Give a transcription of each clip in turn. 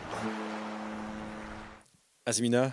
Azmina,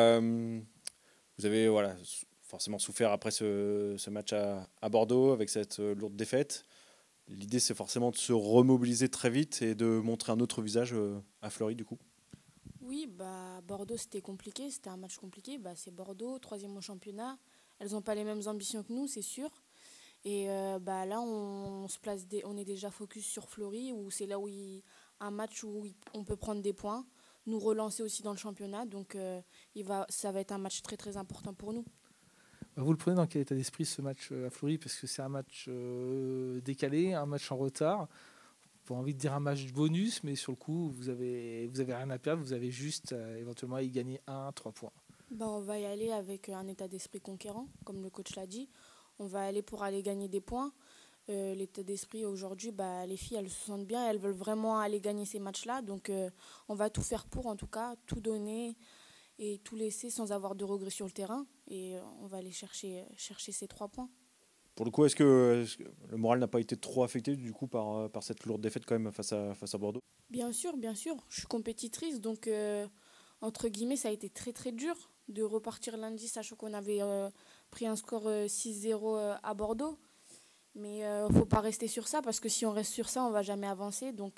vous avez forcément souffert après ce match à Bordeaux avec cette lourde défaite. L'idée, c'est forcément de se remobiliser très vite et de montrer un autre visage à Fleury, du coup. Oui, bah Bordeaux c'était compliqué, c'était un match compliqué. Bah, c'est Bordeaux, troisième au championnat. Elles n'ont pas les mêmes ambitions que nous, c'est sûr. Et bah là, on se place, on est déjà focus sur Fleury, où c'est là où un match où on peut prendre des points, nous relancer aussi dans le championnat. Donc ça va être un match très très important pour nous. Vous le prenez dans quel état d'esprit ce match à Fleury? Parce que c'est un match décalé, un match en retard. Pas envie de dire un match bonus, mais sur le coup, vous avez rien à perdre, vous avez juste éventuellement à y gagner 1, 3 points. Bah, on va y aller avec un état d'esprit conquérant, comme le coach l'a dit. On va aller pour aller gagner des points. L'état d'esprit aujourd'hui, bah, les filles, elles se sentent bien, elles veulent vraiment aller gagner ces matchs-là. Donc, on va tout faire pour, en tout cas, tout donner et tout laisser sans avoir de regrets sur le terrain. Et on va aller chercher ces 3 points. Pour le coup, est-ce que le moral n'a pas été trop affecté du coup par cette lourde défaite quand même face à Bordeaux? Bien sûr, je suis compétitrice, donc entre guillemets, ça a été très très dur de repartir lundi, sachant qu'on avait pris un score 6-0 à Bordeaux. Mais faut pas rester sur ça, parce que si on reste sur ça, on va jamais avancer. Donc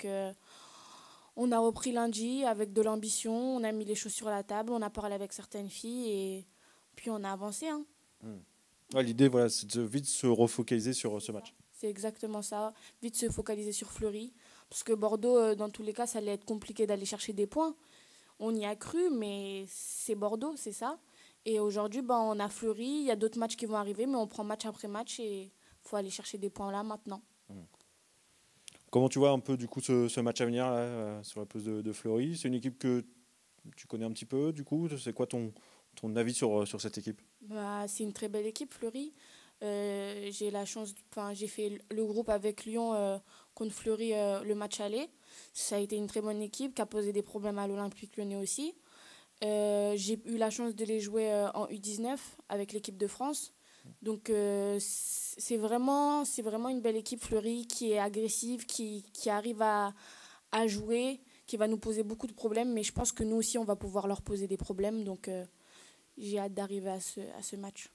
on a repris lundi avec de l'ambition, on a mis les choses sur la table, on a parlé avec certaines filles et puis on a avancé, hein. Hmm. Ouais, l'idée, voilà, c'est de vite se refocaliser sur C'est ce ça. match. C'est exactement ça. Vite se focaliser sur Fleury. Parce que Bordeaux, dans tous les cas, ça allait être compliqué d'aller chercher des points. On y a cru, mais c'est Bordeaux, c'est ça. Et aujourd'hui, ben, on a Fleury, il y a d'autres matchs qui vont arriver, mais on prend match après match et il faut aller chercher des points là maintenant. Hmm. Comment tu vois un peu du coup ce match à venir là, sur la pelouse de Fleury? C'est une équipe que tu connais un petit peu du coup. C'est quoi ton avis sur cette équipe? Bah, c'est une très belle équipe, Fleury. J'ai la chance, enfin, j'ai fait le groupe avec Lyon contre Fleury le match aller. Ça a été une très bonne équipe qui a posé des problèmes à l'Olympique Lyonnais aussi. J'ai eu la chance de les jouer en U19 avec l'équipe de France. Donc c'est vraiment une belle équipe Fleury qui est agressive, qui arrive à jouer, qui va nous poser beaucoup de problèmes. Mais je pense que nous aussi, on va pouvoir leur poser des problèmes. Donc j'ai hâte d'arriver à ce match.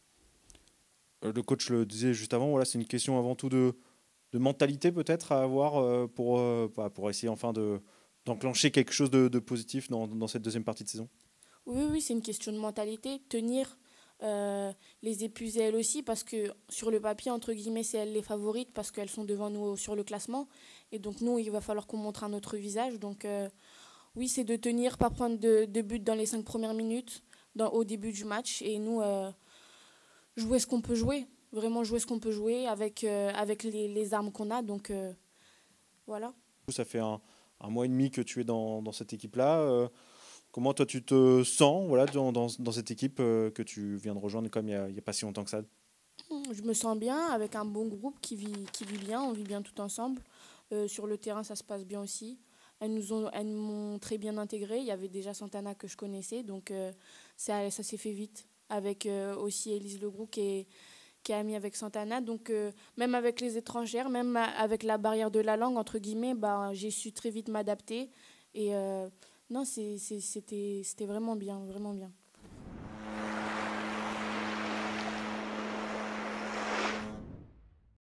Le coach le disait juste avant, voilà, c'est une question avant tout de mentalité peut-être à avoir pour essayer enfin d'enclencher quelque chose de positif dans cette deuxième partie de saison. Oui, oui, c'est une question de mentalité. Tenir, les épuiser elles aussi, parce que sur le papier, entre guillemets, c'est elles les favorites, parce qu'elles sont devant nous sur le classement. Et donc nous, il va falloir qu'on montre un autre visage. Donc oui, c'est de tenir, pas prendre de but dans les 5 premières minutes, au début du match. Et nous, jouer ce qu'on peut jouer. Vraiment jouer ce qu'on peut jouer avec les armes qu'on a. Donc voilà. Ça fait un mois et demi que tu es dans cette équipe-là. Comment toi tu te sens voilà, dans cette équipe que tu viens de rejoindre comme il y a pas si longtemps que ça? Je me sens bien avec un bon groupe qui vit bien, on vit bien tout ensemble. Sur le terrain, ça se passe bien aussi. Elles m'ont très bien intégrée. Il y avait déjà Santana que je connaissais, donc ça s'est fait vite. Avec aussi Élise Legroux qui est amie avec Santana. Donc même avec les étrangères, même avec la barrière de la langue, entre guillemets, bah, j'ai su très vite m'adapter. Et non, c'était vraiment bien, vraiment bien.